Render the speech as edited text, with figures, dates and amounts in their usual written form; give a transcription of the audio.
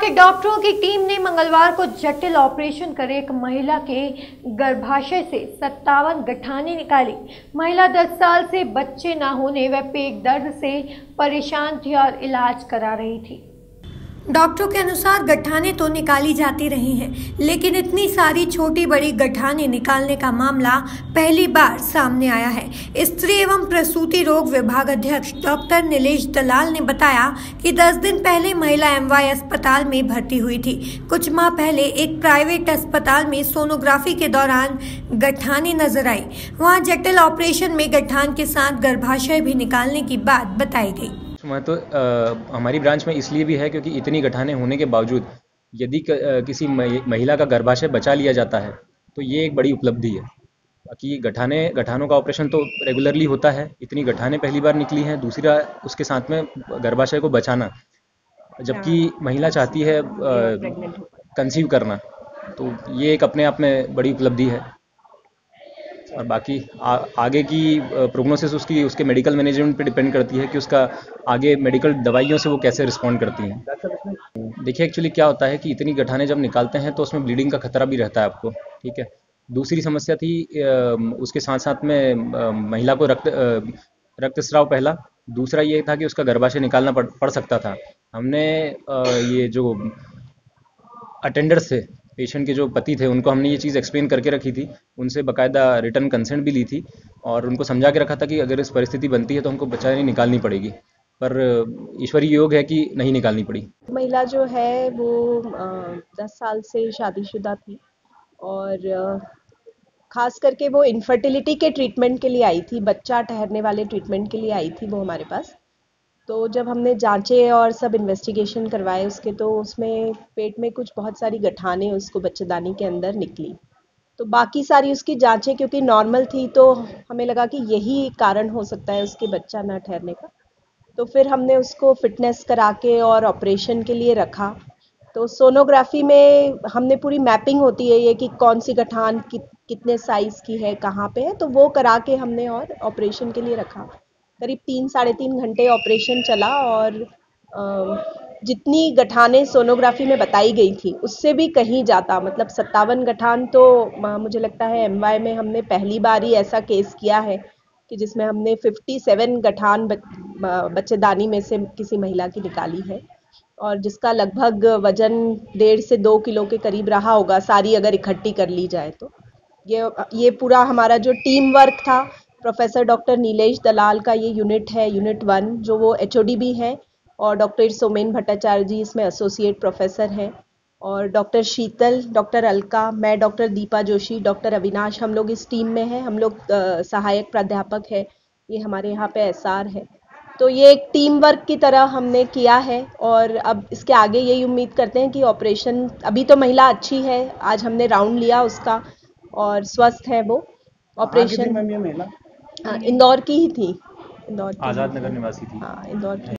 के डॉक्टरों की टीम ने मंगलवार को जटिल ऑपरेशन कर एक महिला के गर्भाशय से 57 गठाने निकाली। महिला 10 साल से बच्चे न होने व पेट दर्द से परेशान थी और इलाज करा रही थी। डॉक्टरों के अनुसार गठाने तो निकाली जाती रही हैं, लेकिन इतनी सारी छोटी बड़ी गठाने निकालने का मामला पहली बार सामने आया है। स्त्री एवं प्रसूति रोग विभाग अध्यक्ष डॉक्टर नीलेश दलाल ने बताया कि 10 दिन पहले महिला एमवाय अस्पताल में भर्ती हुई थी। कुछ माह पहले एक प्राइवेट अस्पताल में सोनोग्राफी के दौरान गठाने नजर आई। वहां जटिल ऑपरेशन में गठान के साथ गर्भाशय भी निकालने की बात बताई गई। तो हमारी ब्रांच में इसलिए भी है क्योंकि इतनी गठाने होने के बावजूद यदि किसी महिला का गर्भाशय बचा लिया जाता है तो ये एक बड़ी उपलब्धि है। बाकी गठानों का ऑपरेशन तो रेगुलरली होता है, इतनी गठाने पहली बार निकली हैं। दूसरा उसके साथ में गर्भाशय को बचाना, जबकि महिला चाहती है कंसीव करना, तो ये एक अपने आप में बड़ी उपलब्धि है। और बाकी आगे की प्रोग्नोसिस उसके मेडिकल मैनेजमेंट पे डिपेंड करती है कि उसका आगे मेडिकल दवाइयों से वो कैसे रिस्पॉन्ड करती हैं। देखिए एक्चुअली क्या होता है कि इतनी गठाने जब निकालते हैं तो उसमें ब्लीडिंग का खतरा भी रहता है आपको, ठीक है। दूसरी समस्या थी उसके साथ साथ में महिला को रक्तस्राव पहला, दूसरा ये था कि उसका गर्भाशय निकालना पड़ सकता था। हमने ये जो अटेंडर्स थे, पेशेंट के जो पति थे, उनको हमने ये चीज़ एक्सप्लेन करके रखी थी, उनसे बाकायदा रिटर्न कंसेंट भी ली थी और उनको समझा के रखा था कि अगर इस परिस्थिति बनती है तो हमको बच्चा निकालनी पड़ेगी, पर ईश्वरीय योग है कि नहीं निकालनी पड़ी। महिला जो है वो 10 साल से शादीशुदा थी और खास करके वो इनफर्टिलिटी के ट्रीटमेंट के लिए आई थी, बच्चा ठहरने वाले ट्रीटमेंट के लिए आई थी वो हमारे पास। तो जब हमने जांचे और सब इन्वेस्टिगेशन करवाए उसके, तो उसमें पेट में कुछ बहुत सारी गठाने उसको बच्चेदानी के अंदर निकली। तो बाकी सारी उसकी जांचें क्योंकि नॉर्मल थी तो हमें लगा कि यही कारण हो सकता है उसके बच्चा ना ठहरने का। तो फिर हमने उसको फिटनेस करा के और ऑपरेशन के लिए रखा। तो सोनोग्राफी में हमने पूरी मैपिंग होती है ये कि कौन सी गठान कितने साइज़ की है, कहाँ पे है, तो वो करा के हमने और ऑपरेशन के लिए रखा। करीब 3-3.5 घंटे ऑपरेशन चला और जितनी गठाने सोनोग्राफी में बताई गई थी उससे भी कहीं ज़्यादा, मतलब 57 गठान तो मुझे लगता है एमवाय में हमने पहली बार ही ऐसा केस किया है कि जिसमें हमने 57 गठान बच्चेदानी में से किसी महिला की निकाली है और जिसका लगभग वजन 1.5 से 2 किलो के करीब रहा होगा, सारी अगर इकट्ठी कर ली जाए तो। ये पूरा हमारा जो टीम वर्क था, प्रोफेसर डॉक्टर नीलेश दलाल का ये यूनिट है, यूनिट 1, जो वो HOD भी हैं, और डॉक्टर सोमेन भट्टाचार्य जी इसमें एसोसिएट प्रोफेसर हैं, और डॉक्टर शीतल, डॉक्टर अलका, मैं डॉक्टर दीपा जोशी, डॉक्टर अविनाश, हम लोग इस टीम में हैं। हम लोग सहायक प्राध्यापक है, ये हमारे यहाँ पे SR है। तो ये एक टीम वर्क की तरह हमने किया है और अब इसके आगे यही उम्मीद करते हैं कि ऑपरेशन, अभी तो महिला अच्छी है, आज हमने राउंड लिया उसका और स्वस्थ है वो। ऑपरेशन इंदौर की ही थी, इंदौर की, आजाद नगर निवासी थी। हाँ, इंदौर की।